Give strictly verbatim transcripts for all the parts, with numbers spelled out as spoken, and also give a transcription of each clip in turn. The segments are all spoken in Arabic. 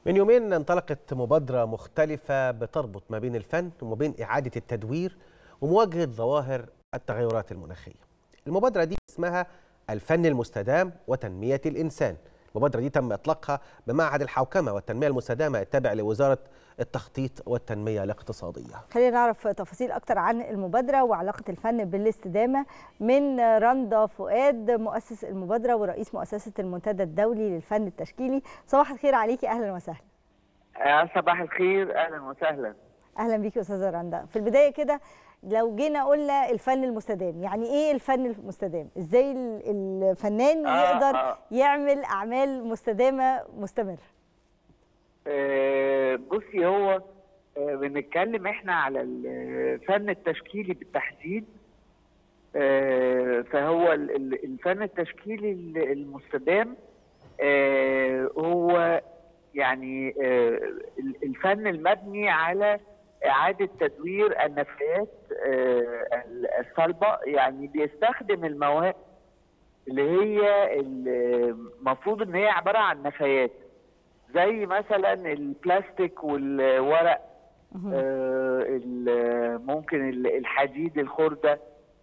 من يومين انطلقت مبادرة مختلفة بتربط ما بين الفن وما بين إعادة التدوير ومواجهة ظواهر التغيرات المناخية. المبادرة دي اسمها الفن المستدام وتنمية الإنسان. المبادرة دي تم إطلاقها بمعهد الحوكمة والتنمية المستدامة التابع لوزارة التخطيط والتنمية الاقتصادية. خلينا نعرف تفاصيل أكتر عن المبادرة وعلاقة الفن بالاستدامة من رندا فؤاد، مؤسس المبادرة ورئيس مؤسسة المنتدى الدولي للفن التشكيلي. صباح الخير عليكي، أهلا وسهلا. صباح الخير، أهلا وسهلا. أهلا بيكي أستاذة رندا. في البداية كده لو جينا قلنا الفن المستدام، يعني ايه الفن المستدام؟ ازاي الفنان آه يقدر آه. يعمل اعمال مستدامه مستمره؟ آه بصي، هو آه بنتكلم احنا على الفن التشكيلي بالتحديد. آه فهو الفن التشكيلي المستدام آه هو يعني آه الفن المبني على إعادة تدوير النفايات الصلبة، يعني بيستخدم المواد اللي هي المفروض إن هي عبارة عن نفايات، زي مثلا البلاستيك والورق، ممكن الحديد، الخردة،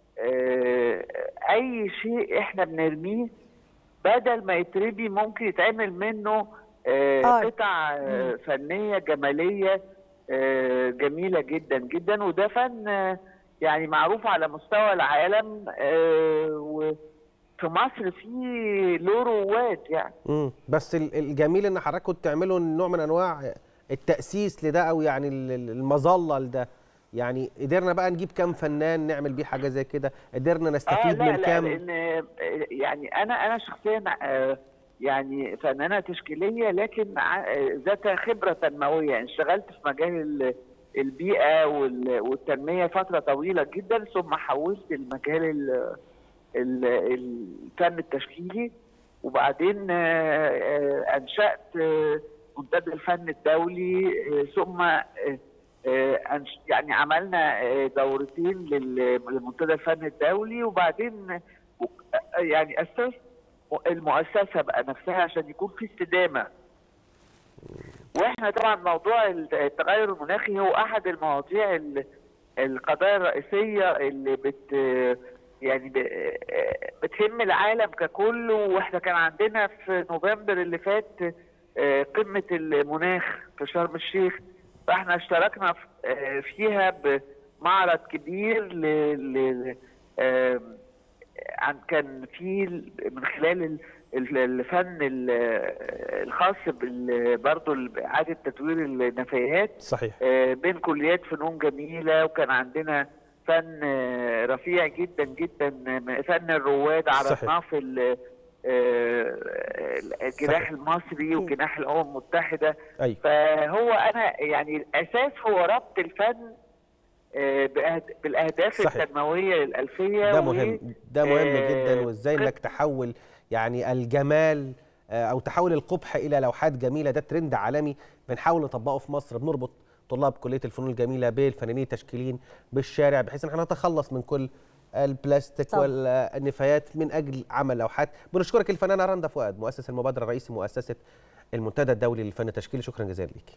أي شيء إحنا بنرميه بدل ما يتربي ممكن يتعمل منه قطع فنية جمالية جميلة جدا جدا. وده فن يعني معروف على مستوى العالم، وفي مصر فيه له رواد يعني. امم بس الجميل ان حضراتكم تعملوا نوع من انواع التأسيس لده، او يعني المظلة لده. يعني قدرنا بقى نجيب كام فنان نعمل بيه حاجة زي كده؟ قدرنا نستفيد آه لا من كام؟ لا لأن يعني انا انا شخصيا يعني فنانة تشكيلية، لكن ذات خبرة تنموية. اشتغلت في مجال البيئة والتنمية فترة طويلة جدا، ثم حولت لمجال الفن التشكيلي، وبعدين أنشأت منتدى الفن الدولي، ثم يعني عملنا دورتين للمنتدى الفن الدولي، وبعدين يعني أسست المؤسسة بقى نفسها عشان يكون في استدامة. واحنا طبعا موضوع التغير المناخي هو احد المواضيع القضايا الرئيسية اللي بت يعني بتهم العالم ككل. واحنا كان عندنا في نوفمبر اللي فات قمة المناخ في شرم الشيخ، فاحنا اشتركنا فيها بمعرض كبير ل عن كان في من خلال الفن الخاص برضه بإعادة تدوير النفايات. صحيح. بين كليات فنون جميلة، وكان عندنا فن رفيع جدا جدا، فن الرواد عرضناه في الجناح المصري وجناح الأمم المتحدة. أيوة. فهو أنا يعني الأساس هو ربط الفن بالاهداف صحيح. التنمويه الالفيه. ده مهم، ده مهم آه جدا. وازاي انك تحول يعني الجمال او تحول القبح الى لوحات جميله، ده ترند عالمي بنحاول نطبقه في مصر. بنربط طلاب كليه الفنون الجميله بالفنانين التشكيليين بالشارع، بحيث ان احنا نتخلص من كل البلاستيك طب. والنفايات من اجل عمل لوحات. بنشكرك الفنانه رندا فؤاد، مؤسس المبادره، رئيس مؤسسه المنتدى الدولي للفن التشكيلي. شكرا جزيلا ليك.